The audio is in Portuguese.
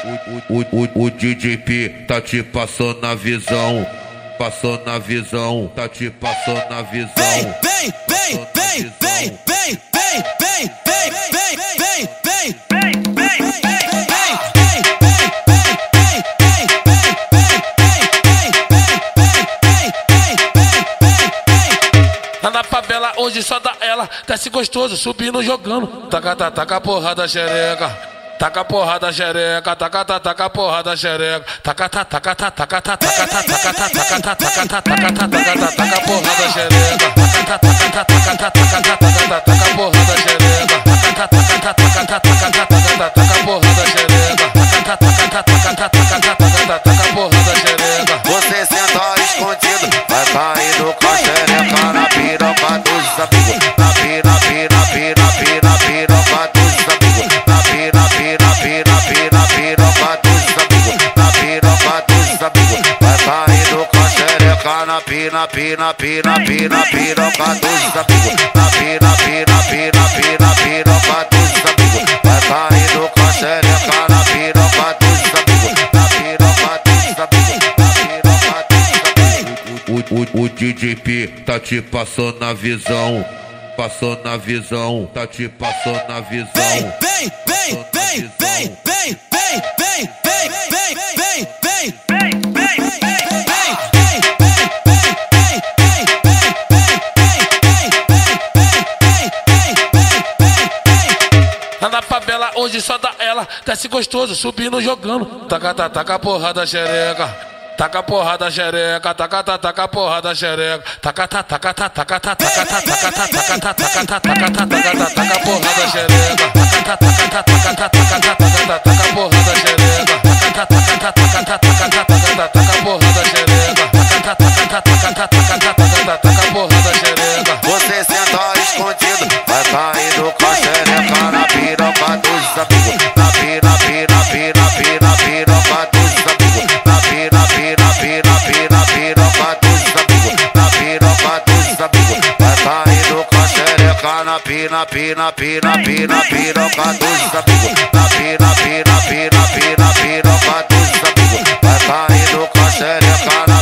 O DJP tá te passando na visão. Passou na visão, tá te passando na visão. Vem, vem, vem, vem, vem, vem, vem, vem, vem, vem, vem, vem, vem, Lá na favela hoje só dá ela, desce gostoso, subindo, jogando. Taca porrada xereca, taca porrada xereca, taca porrada xereca, taca porrada xereca, taca porrada xereca, taca porrada xereca, taca porrada xereca. Você senta escondido, vai cair no xereca na piroca dos amigos. Na piroca dos amigos. Na piroca dos amigos. Na piroca dos amigos. Vai cair no xereca na piroca dos amigos. Na piroca dos amigos. Vai cair no xereca na piroca dos amigos. Na piroca dos amigos. O DJP tá te passando na visão. Passou na visão, tá te passando na visão. vem, vem, vem, vem, vem, vem, vem, vem, vem, vem, vem, vem, vem, Lá na favela hoje só dá ela, desce gostoso, subindo, jogando. Taca porrada xereca. Taca porrada xereca, taca porrada xereca, taca porrada xereca, taca porrada xereca, taca porrada xereca, taca porrada xereca. Você senta escondido, vai cair no xereca na piroca dos amigos. Na piroca dos amigos. Na piroca dos amigos. Na piroca dos amigos. Vai cair no xereca na piroca dos amigos. Na piroca dos amigos. Vai cair no xereca na